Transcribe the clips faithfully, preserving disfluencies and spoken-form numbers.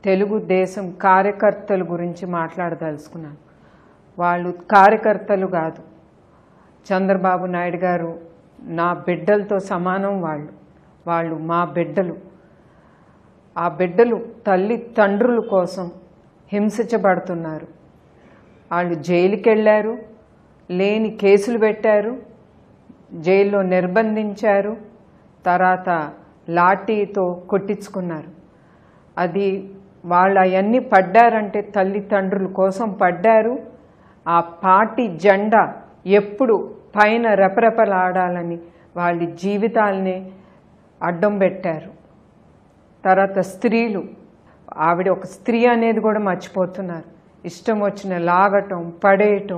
తెలుగుదేశం కార్యకర్తల గురించి మాట్లాడదలుచుకున్నాను. వాళ్ళు కార్యకర్తలు కాదు. చంద్రబాబు నాయుడు గారు నా బిడ్డలతో సమానం. వాళ్ళు వాళ్ళు మా బిడ్డలు. ఆ బిడ్డలు తల్లి తండ్రుల కోసం హింసించబడుతున్నారు. వాళ్ళు జైలుకి వెళ్ళారు, లేని కేసులు పెట్టారు, జైల్లో నిర్బంధించారు, తర్వాత లాఠీతో కొట్టించుకున్నారు. అది వాళ్ళు అవన్నీ పడ్డారంటే తల్లిదండ్రుల కోసం పడ్డారు. ఆ పార్టీ జెండా ఎప్పుడు పైన రెపరెపలాడాలని వాళ్ళ జీవితాలనే అడ్డం పెట్టారు. తర్వాత స్త్రీలు, ఆవిడ ఒక స్త్రీ అనేది కూడా మర్చిపోతున్నారు. ఇష్టం వచ్చిన లాగటం, పడేయటం,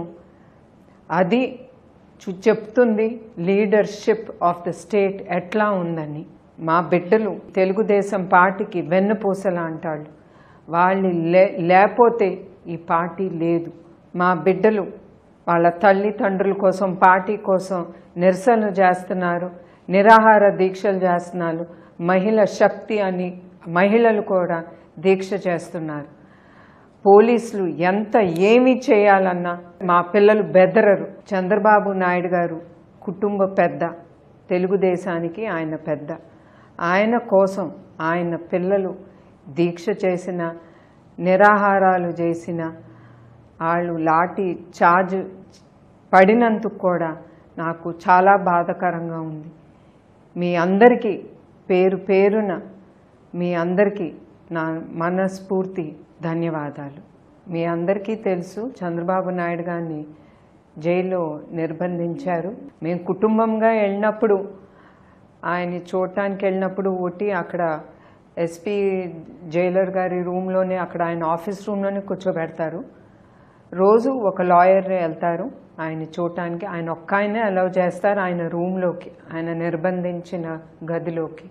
అది చెప్తుంది లీడర్షిప్ ఆఫ్ ద స్టేట్ ఎట్లా ఉందని. మా బిడ్డలు తెలుగుదేశం పార్టీకి వెన్నుపూసలా అంటాళ్ళు. వాళ్ళు లే లేకపోతే ఈ పార్టీ లేదు. మా బిడ్డలు వాళ్ళ తల్లిదండ్రుల కోసం, పార్టీ కోసం నిరసనలు చేస్తున్నారు, నిరాహార దీక్షలు చేస్తున్నారు. మహిళ శక్తి అని మహిళలు కూడా దీక్ష చేస్తున్నారు. పోలీసులు ఎంత ఏమి చేయాలన్నా మా పిల్లలు బెదరరు. చంద్రబాబు నాయుడు గారు కుటుంబ పెద్ద, తెలుగుదేశానికి ఆయన పెద్ద. ఆయన కోసం ఆయన పిల్లలు దీక్ష చేసిన, నిరాహారాలు చేసిన, వాళ్ళు లాఠీ చార్జ్ పడినందుకు కూడా నాకు చాలా బాధాకరంగా ఉంది. మీ అందరికీ పేరు పేరున మీ అందరికీ నా మనస్ఫూర్తి ధన్యవాదాలు. మీ అందరికీ తెలుసు, చంద్రబాబు నాయుడు గారిని జైల్లో నిర్బంధించారు. మేము కుటుంబంగా వెళ్ళినప్పుడు, ఆయన్ని చూడటానికి వెళ్ళినప్పుడు ఒకటి అక్కడ ఎస్పీ జైలర్ గారి రూమ్లోనే, అక్కడ ఆయన ఆఫీస్ రూమ్లోనే కూర్చోబెడతారు. రోజు ఒక లాయర్ వెళ్తారు ఆయన్ని చూడటానికి. ఆయన ఒక్క ఆయనే అలౌ చేస్తారు ఆయన రూమ్లోకి, ఆయన నిర్బంధించిన గదిలోకి.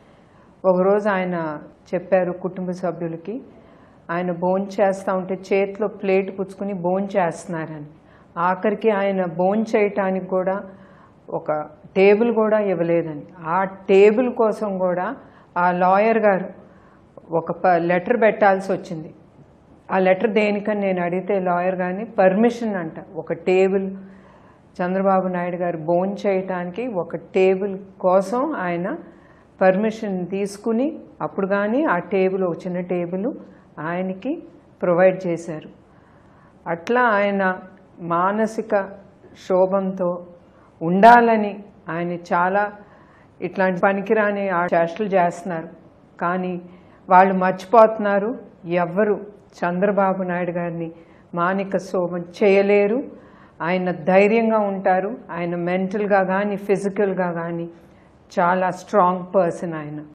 ఒకరోజు ఆయన చెప్పారు కుటుంబ సభ్యులకి, ఆయన భోజనం చేస్తూ ఉంటే చేతిలో ప్లేట్ పుచ్చుకుని భోజనం చేస్తున్నారని. ఆఖరికి ఆయన భోజనం చేయటానికి కూడా ఒక టేబుల్ కూడా ఇవ్వలేదని. ఆ టేబుల్ కోసం కూడా ఆ లాయర్ గారు ఒక లెటర్ పెట్టాల్సి వచ్చింది. ఆ లెటర్ దేనికని నేను అడిగితే లాయర్ గారిని పర్మిషన్ అంట, ఒక టేబుల్ చంద్రబాబు నాయుడు గారు భోజనం చేయటానికి ఒక టేబుల్ కోసం ఆయన పర్మిషన్ తీసుకుని అప్పుడు కానీ ఆ టేబుల్, ఒక చిన్న టేబుల్ ఆయనకి ప్రొవైడ్ చేశారు. అట్లా ఆయన మానసిక క్షోభంతో ఉండాలని ఆయన చాలా ఇట్లాంటి పనికిరాని చేష్టలు చేస్తున్నారు. కానీ వాళ్ళు మర్చిపోతున్నారు, ఎవ్వరు చంద్రబాబు నాయుడు గారిని మానసిక క్షోభం చేయలేరు. ఆయన ధైర్యంగా ఉంటారు. ఆయన మెంటల్గా కానీ ఫిజికల్గా కానీ చాలా స్ట్రాంగ్ పర్సన్ ఆయన.